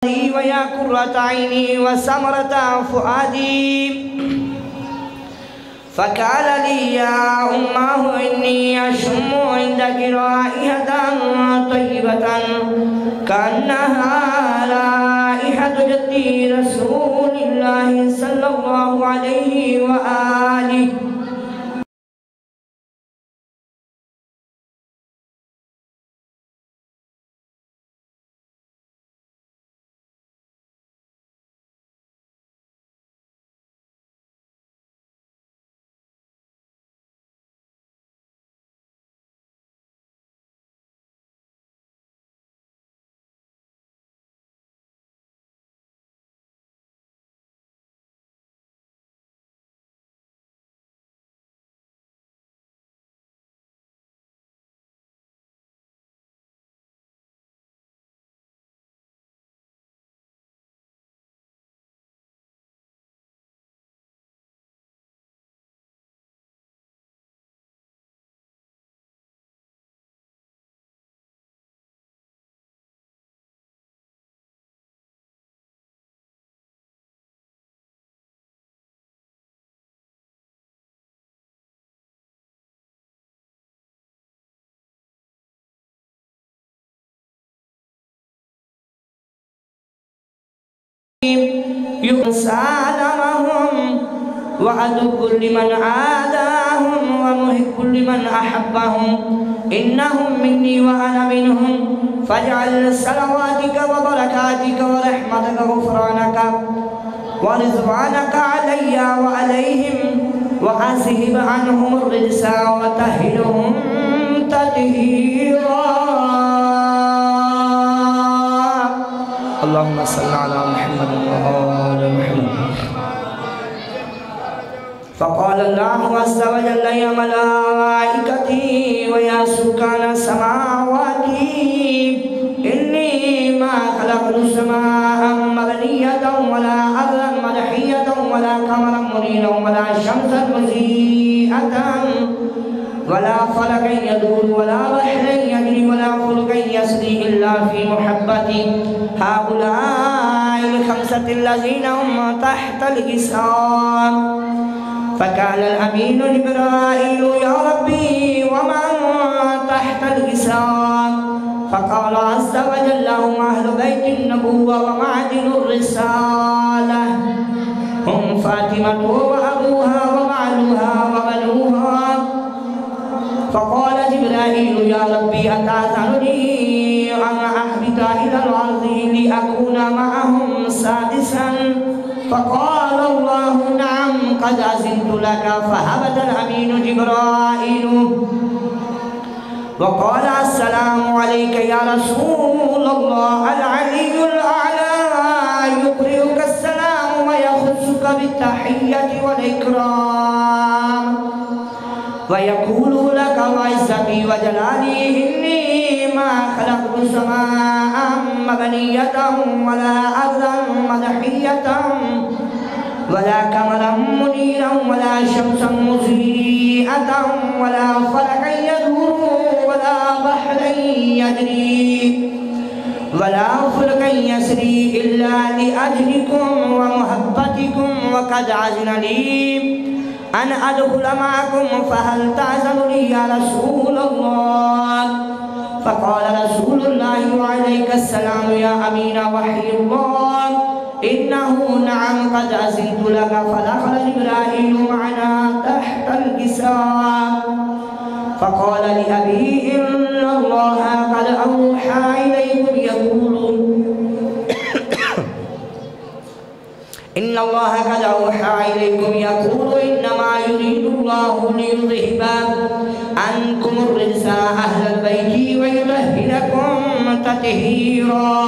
ويا قرة عيني وثمرة فؤادي. فقال لي يا أماه إني أشم عندك رائحة طيبة كأنها رائحة جدي رسول الله صلى الله عليه وآله. سالمهم وعدو لمن عاداهم ومحب لمن أحبهم إنهم مني وأنا منهم. فاجعل صلواتك وبركاتك ورحمتك غفرانك ورضوانك علي وعليهم وأذهب عنهم الرجس وطهرهم تطهيرا. اللهم صل على محمد وآل محمد. فقال الله عز وجل يا ملائكتي ويا سكان السماوات إني ما خلقت السماء مبنية ولا أرضا مدحية ولا قمرا منيرا ولا شمسا مضيئة ولا فلكا يدور ولا بحرا يجري ولا فلكا يسري إلا في محبة هؤلاء الخمسة الذين هم تحت الإسلام. فقال الأمين جبرائيل يا ربي ومن تحت الإسلام؟ فقال عز وجل هم أهل بيت النبوة ومعدن الرسالة هم فاطمة وأبوها وبعلها وبنوها. فقال جبرائيل يا ربي أتأذنني أن أهبط إلى الأرض لأكون معهم سادسا؟ فقال الله نعم قد أذنت لك. فهبط الأمين جبرائيل وقال السلام عليك يا رسول الله. العلي الأعلى يقرئك السلام ويخصك بالتحية والإكرام ويقول لك وعزتي وجلالي إني ما خلقت السماء مبنية ولا أرضا مدحية ولا قمرا منيرا ولا شمسا مضيئة ولا فلكا يدور ولا بحرا يجري ولا فلكا يسري إلا لأجلكم ومحبتكم. وقد عزن لي أن أدخل معكم فهل تعزن لي يا رسول الله؟ فقال رسول الله وعليك السلام يا أمين وحي الله إنه نعم قد أذنت لك. فدخل جبرائيل معنا تحت الكساء فقال لأبيه إن الله قد أوحى إليكم يقول إن الله قد أوحى إليكم يقول إنما يريد الله ليذهب عنكم الرجس أهل البيت ويطهركم تطهيرا.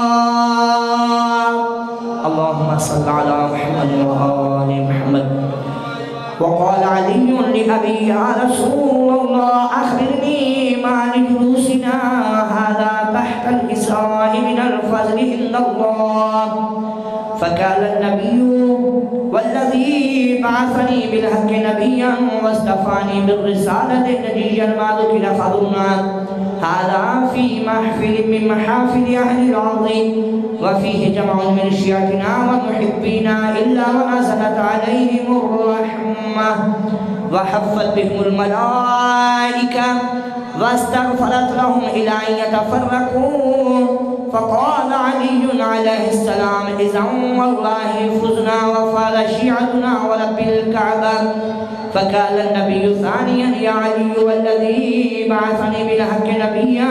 اللهم صل على محمد وآل محمد. وقال علي لأبي يا رسول الله أخبرني ما لجلوسنا هذا تحت الإسراء من الفضل عند الله. فقال النبي والذي بعثني بالحق نبيا واصطفاني بالرسالة نبيا ما ذكر خبرنا هذا في محفل من محافل أهل الأرض وفيه جمع من شيعتنا ومحبينا إلا ونزلت عليهم الرحمة وحفت بهم الملائكة واستغفرت لهم إلى أن يتفرقوا. فقال علي عليه السلام إذا والله فزنا وفاز شيعتنا ورب الكعبة. فقال النبي ثانيا يا علي والذي بعثني بالحق نبيا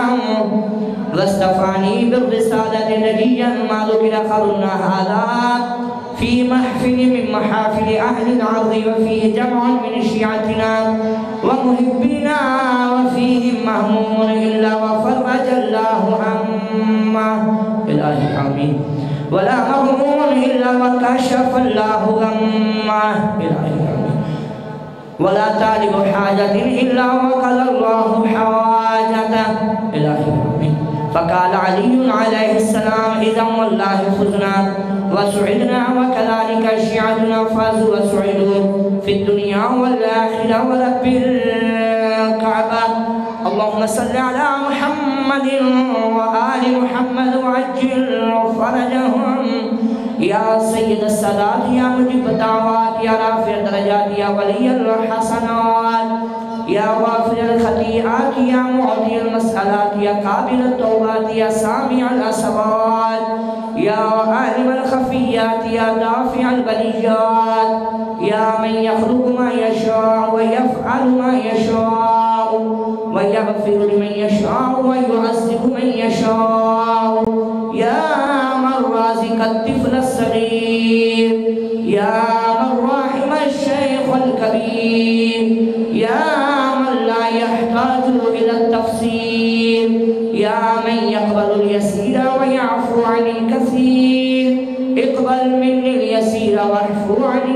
واصطفاني بالرسالة نبيا ما ذكر خبرنا هذا في محفل من محافل أهل الأرض وفيه جمع من شيعتنا ومحبنا وفيهم مهموم إلا وفرج الله همه. إلهي آمين. ولا مهموم إلا وكشف الله غمه. إلهي آمين. ولا طالب حاجة إلا وقضى الله حواجته. إلهي آمين. فقال علي عليه السلام إذا والله فزنا وسعدنا وكذلك شيعتنا فازوا وسعدوا في الدنيا والآخرة ورب الكعبة. اللهم صل على محمد وآل محمد وعجل فرجهم يا سيد السادات يا مجيب الدعوات يا رافع الدرجات يا ولي الحسنات يا غافر الخطيئات يا معطي المسألات يا قابل التوبات يا سامع الأصوات يا عالم الخفيات يا دافع البليات يا من يخلق ما يشاء ويفعل ما يشاء ويغفر لمن يشاء ويعذب من يشاء يا من رازق الطفل الصغير يا من راحم الشيخ الكبير يا من لا يحتاج إلى التفسير يا من يقبل اليسير ويعفو عن الكثير اقبل مني اليسير واعفو عن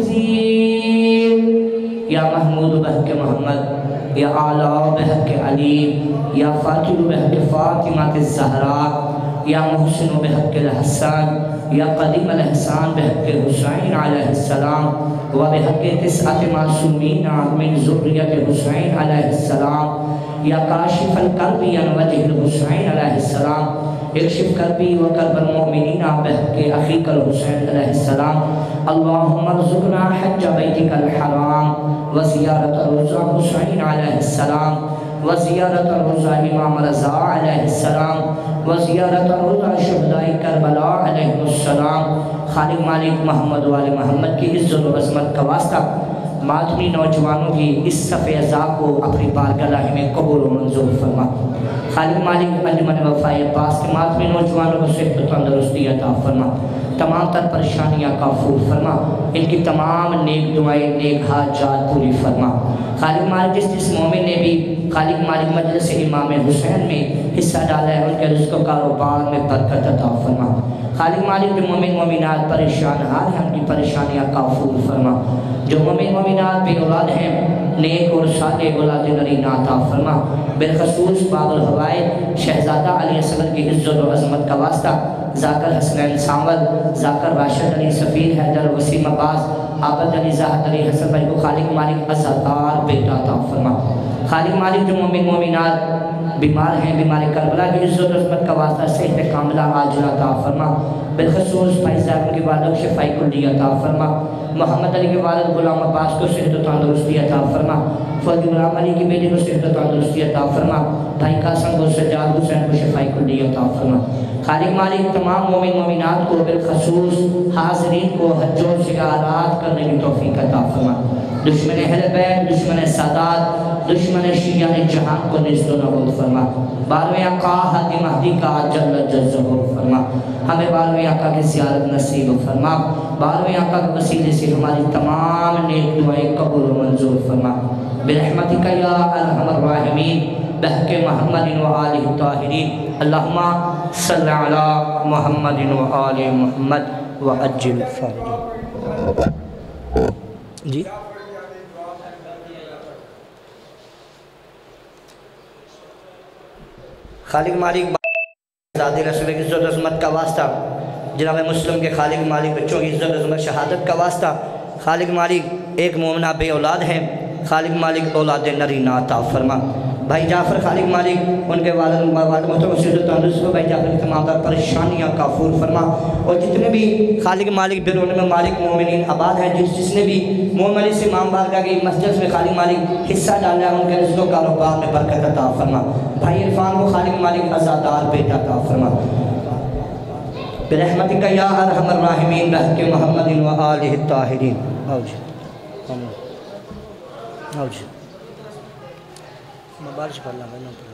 الكثير. يا محمود بحق محمد يا أعلى بحق علي يا فاتح بحق فاطمة الزهراء يا محسن بحق الحسن يا قديم الإحسان بحق حسين عليه السلام وبحق 9 معصومين من ذرية حسين عليه السلام يا كاشف الكرب عن وجه الحسين عليه السلام اكشف كربي وكرب المؤمنين بحق أخيك الحسين عليه السلام. اللهم ارزقنا حج بيتك الحرام وزيارة روضة حسين عليه السلام وزيارة روضة إمام رضا عليه السلام وزيارة روضة شهداء کربلا علیہ السلام. خالق مالک محمد والے محمد کی عزت و عظمت کا واسطہ ماتمی نوجوانوں کی اس صف اعزاء کو اپنی بارگاہ میں قبول و منظور فرما. خالق مالک انجمن وفائے پاس کے ماتمی نوجوانوں کو صحت و تندرستی عطا فرما. تمام تر پریشانیاں کافور فرما. ان کی تمام نیک دعائیں نیک حاجات پوری فرما. خالق مالک جس مومن نے بھی خالق مالک مجلس امام حسین میں حصہ ڈالا ہے ان کے رزق و کاروبار میں برکت عطا فرما. خالق مالک جو مومن مومنات پریشان حال ہیں ان کی پریشانیاں کافور فرما. جو مومن مومنات بے اولاد ہیں نیک اور صالح اولاد نرینہ عطا فرما. بالخصوص باب الحوائج شہزادہ علی اصغر کی عزت و عظمت کا واسطہ ذاکر حسنین سامل ذاکر راشد علی سفیر حیدر وسیم عباس عابد علی زاہد علی حسن بھائی کو خالق مالک عزادار بیٹا عطا فرما. خالق مالک جو مومن مومنات بیمار ہیں بیمار کربلا کی عزت و عظمت کا واسطہ صحت کاملہ عاجلہ عطا فرما. بالخصوص فائز زاہد کے والد شفائی کلی عطا فرما. محمد علی کے والد غلام عباس کو صحت و تندرستی عطا فرما. فوجی غلام علی کی بیٹی کو صحت و تندرستی عطا فرما. بھائی قاسم کو سجاد حسین کو شفائی کلی عطا فرما. خالق مالک تمام مومن مومنات کو بالخصوص حاضرین کو حج و زیارات کرنے کی توفیق عطا فرما. دشمن اہل بیت دشمن سادات دشمن شیعہ جہان کو نزد و نبود فرما. 12ویں آقا ہادی مہدی کا جل ظہور فرما. ہمیں 12ویں آقا کی زیارت نصیب فرما. 12ویں آقا کے وسیلے سے ہماری تمام نیک دعائیں قبول و منظور فرما. برحمتک یا ارحم الراحمین بحق محمد و آلہ الطاہرین. اللہم صل علی محمد و آل محمد و عجل فرج. جی خالق مالک ذاتی رسول کی عزت عظمت کا واسطہ جناب مسلم کے خالق مالک بچوں کی عزت عظمت شہادت کا واسطہ خالق مالک ایک مومنہ بے اولاد ہے. خالق مالک اولاد نرینہ عطا فرما. بھائی جعفر خالق مالک ان کے والد محترم سید تندرست کو بھائی جعفر کی تمام تر پریشانیاں کافور فرما، اور جتنے بھی خالق مالک بیرون میں مالک مومنین آباد ہیں، جس نے بھی مومن علی سے امام بارگاہ کی مسجد میں خالق مالک حصہ ڈالا ہے، ان کے رزق و کاروبار میں برکت عطا فرما، بھائی عرفان کو خالق مالک عزادار بیٹا عطا فرما برحمتک یا ارحم الراحمین بحق محمد و آلہ الطاہرین. بارش پڑھ لا